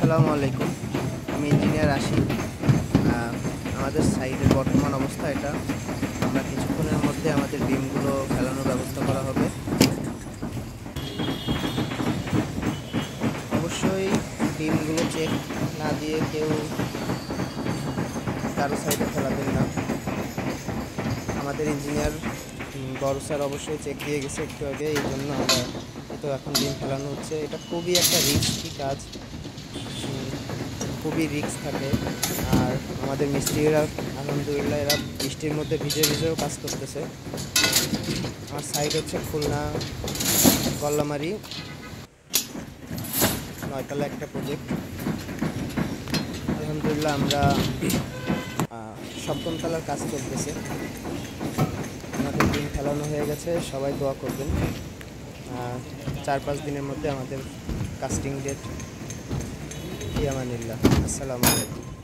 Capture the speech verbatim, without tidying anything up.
আসসালামু আলাইকুম। আমি ইঞ্জিনিয়ার আশিক। আহ, আমাদের সাইটের বর্তমান অবস্থা এটা। আমরা কিছুক্ষণের মধ্যে আমাদের বিমগুলো ফেলানোর ব্যবস্থা করা হবে। অবশ্যই বিমগুলো চেক না দিয়ে কেউ কারো সাইডে ফেলাবেন না। আমাদের ইঞ্জিনিয়ার বড় স্যার অবশ্যই চেক দিয়ে গেছে একটু আগে, এই জন্য আমরা তো এখন বিম ফেলানো হচ্ছে। এটা খুবই একটা রিস্কি কাজ, খুবই রিস্ক থাকে। আর আমাদের মিস্ত্রিরা আলহামদুলিল্লাহ এরা বৃষ্টির মধ্যে ভিজে ভিজেও কাজ করতেছে। আমার সাইড হচ্ছে খুলনা গল্লামারি, নয়তলা একটা প্রজেক্ট। আলহামদুলিল্লাহ আমরা সপ্তম তলার কাজ চলতেছে। আমাদের দিন ফেলানো হয়ে গেছে, সবাই দোয়া করবেন। চার পাঁচ দিনের মধ্যে আমাদের কাস্টিং ডেট। ফি আমানিল্লাহ। আসসালামু আলাইকুম।